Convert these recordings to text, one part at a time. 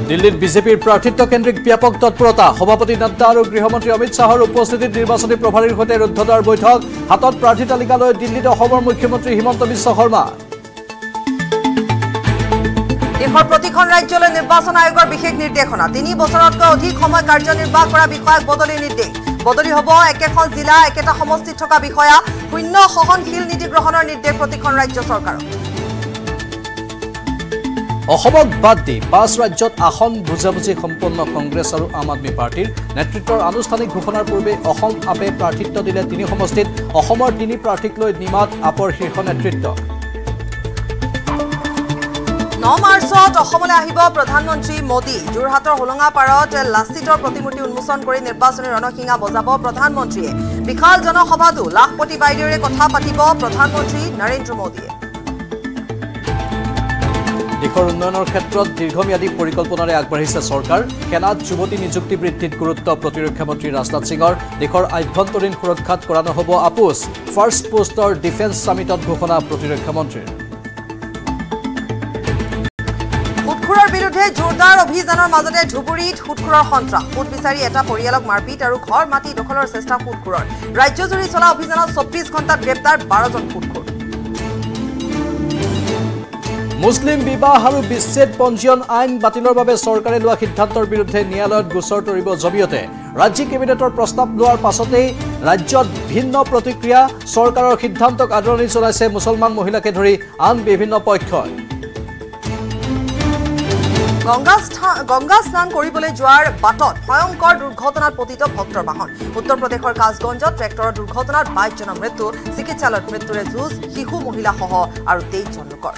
দিল্লীত বিজেপিৰ প্ৰাৰ্থিত্ব কেন্দ্ৰিক ব্যাপক তৎপৰতা সভাপতি নড্ডা আৰু গৃহমন্ত্ৰী অমিত শাহৰ উপস্থিতিত নিৰ্বাচনী প্ৰভাৰীৰ সৈতে ৰুদ্ধদ্বাৰ বৈঠক হাতত প্ৰাৰ্থী তালিকা লৈ দিল্লীত অসমৰ মুখ্যমন্ত্ৰী হিমন্ত বিশ্ব শৰ্মা দেশৰ প্ৰতিখন ৰাজ্যলৈ নিৰ্বাচন আয়োগৰ বিশেষ নিৰ্দেশনা 3 বছৰতকৈ অধিক সময় কাৰ্যনিৰ্বাহ কৰা বিষয়াক বদলি নিৰ্দেশ বদলি হ'ব একেখন জিলা একেটা সমষ্টিত থকা বিষয়া শূন্য সহনশীল নীতি গ্ৰহণৰ নিৰ্দেশ প্ৰতিখন ৰাজ্য চৰকাৰক অসমক বাদ দি 5 ৰাজ্যত আসন বুজাবুজি সম্পন্ন কংগ্ৰেছ আৰু আম আদমি পাৰ্টিৰ নেতৃত্বৰ আনুষ্ঠানিক ঘোষণাৰ পূৰ্বে অসম আপে প্ৰাৰ্থিত্ব দিলে 3 সমষ্টিত অসমৰ 3 প্ৰাৰ্থীক লৈ নিমাত আপৰ শীৰ্ষ নেতৃত্ব 9 মাৰ্চত অসমলৈ আহিব প্ৰধানমন্ত্ৰী মোদী যোৰহাটৰ হোলঙাপাৰত লাচিতৰ প্ৰতিমূৰ্তি উন্মোচন কৰি নিৰ্বাচনী ৰণসিঙা বজাব প্ৰধানমন্ত্ৰীয়ে বিশাল জনসভাতো লাখপতি বাইদেউৰে কথা পাতিব প্ৰধানমন্ত্ৰী নৰেন্দ্ৰ মোদীয়ে দেশৰ উন্নয়নৰ ক্ষেত্ৰত দীৰ্ঘম্যাদী পৰিকল্পনাৰে আগবাঢ়িছে চৰকাৰ সেনাত যুৱতী নিযুক্তি বৃদ্ধিত গুৰুত্ব প্ৰতিৰক্ষা মন্ত্ৰী ৰাজনাথ সিঙৰ দেশৰ আভ্যন্তৰীণ সুৰক্ষাত কৰা নহ'ব আপোচ ফাৰ্ষ্ট পোষ্টৰ ডিফেন্স সামিটত ঘোষণা প্ৰতিৰক্ষা মন্ত্ৰীৰ সুদখোৰৰ বিৰুদ্ধে জোৰদাৰ অভিযানৰ মাজতে ধুবুৰীত সুদখোৰৰ সন্ত্ৰাস সুদ বিচাৰি এটা পৰিয়ালক মাৰপিট আৰু ঘৰ মাটি দখলৰ চেষ্টা সুদখোৰৰ ৰাজ্যজুৰি চলা অভিযানত 24 ঘণ্টাত গ্ৰেপ্তাৰ 12জন সুদখোৰ মুছলিম বিবাহ আৰু বিচ্ছেদ পঞ্জীয়ন আইন বাতিলৰ বাবে চৰকাৰে লোৱা সিদ্ধান্তৰ বিৰুদ্ধে ন্যায়ালয়ত গোচৰ তৰিব জবিয়তে ৰাজ্যিক কেবিনেটৰ প্ৰস্তাৱ লোৱাৰ পাছতেই ৰাজ্যত ভিন্ন প্ৰতিক্ৰিয়া চৰকাৰৰ সিদ্ধান্তক আদৰণি জনাইছে মুছলমান মহিলাকে ধৰি আন বিভিন্ন পক্ষই গংগা স্নান কৰিবলৈ যোৱাৰ বাটত ভয়ংকৰ দুৰ্ঘটনাত পতিত ভক্তৰ বাহন উত্তৰ প্ৰদেশৰ কাজগঞ্জত ট্ৰেক্টৰৰ দুৰ্ঘটনাত 22 জনৰ মৃত্যু চিকিৎসালয়ত মৃত্যুৰে যুঁজ শিশু মহিলাসহ আৰু 23 জন লোকৰ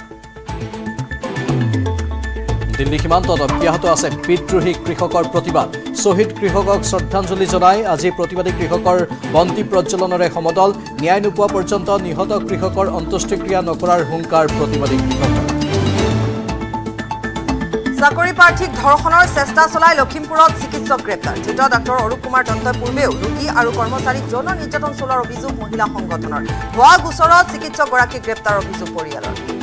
দিল্লী সীমান্তত অব্যাহত আছে বিদ্ৰোহী কৃষকৰ প্ৰতিবাদ শহীদ কৃষকক শ্ৰদ্ধাঞ্জলি জনাই আজি প্ৰতিবাদী কৃষকৰ বন্তি প্ৰজ্বলনেৰে সমদল ন্যায় নোপোৱা পৰ্যন্ত নিহত কৃষকৰ অন্ত্যেষ্টিক্ৰিয়া নকৰাৰ হুংকাৰ প্ৰতিবাদী কৃষকৰ চাকৰি প্ৰাৰ্থীক ধৰ্ষণৰ চেষ্টা চলাই লখিমপুৰত চিকিৎসক গ্ৰেপ্তাৰ ধৃত ডাক্তৰ অৰূপ কুমাৰ দত্তই পূৰ্বেও ৰোগী আৰু কৰ্মচাৰীক যৌন নিৰ্যাতন চলোৱাৰ অভিযোগ মহিলা সংগঠনৰ ভুৱা গোচৰত চিকিৎসকগৰাকীক গ্ৰেপ্তাৰৰ অভিযোগ পৰিয়ালৰ